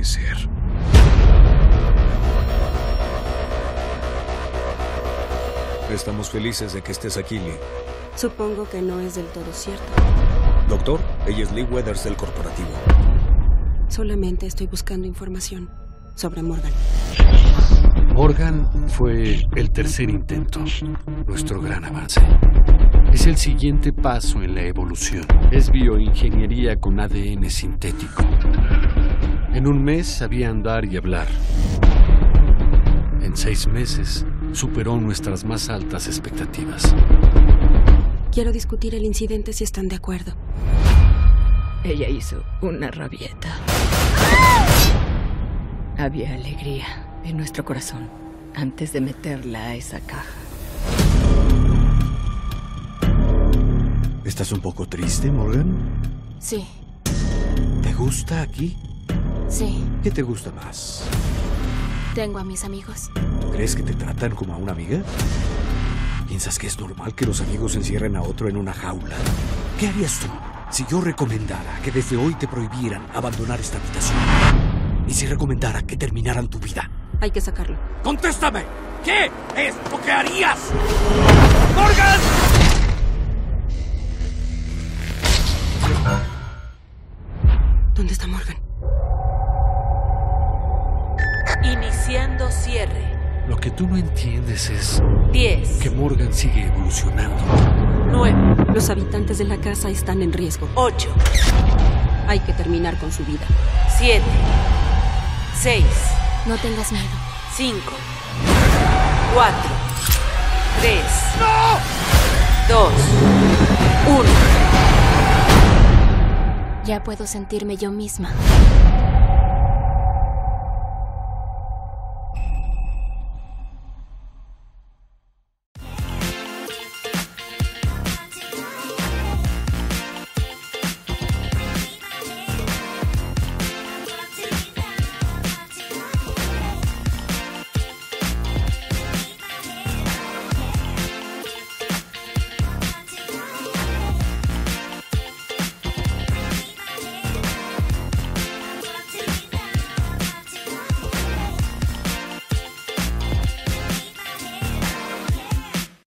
ser. Estamos felices de que estés aquí, Lee. Supongo que no es del todo cierto. Doctor, ella es Lee Weathers del corporativo. Solamente estoy buscando información sobre Morgan. Morgan fue el tercer intento, nuestro gran avance. Es el siguiente paso en la evolución. Es bioingeniería con ADN sintético. En un mes sabía andar y hablar. En 6 meses superó nuestras más altas expectativas. Quiero discutir el incidente si están de acuerdo. Ella hizo una rabieta. Había alegría en nuestro corazón antes de meterla a esa caja. ¿Estás un poco triste, Morgan? Sí, ¿Te gusta aquí? sí. ¿Qué te gusta más? Tengo a mis amigos. ¿Crees que te tratan como a una amiga? ¿Piensas que es normal que los amigos encierren a otro en una jaula? ¿Qué harías tú si yo recomendara que desde hoy te prohibieran abandonar esta habitación? ¿Y si recomendara que terminaran tu vida? Hay que sacarlo. ¡Contéstame! ¿Qué es lo que harías? ¡Morgan! ¿Dónde está Morgan? Iniciando cierre. Lo que tú no entiendes es 10, que Morgan sigue evolucionando. 9, Los habitantes de la casa están en riesgo. 8, Hay que terminar con su vida. 7, 6, No tengas miedo. 5, 4, 3, 2, 1. Ya puedo sentirme yo misma.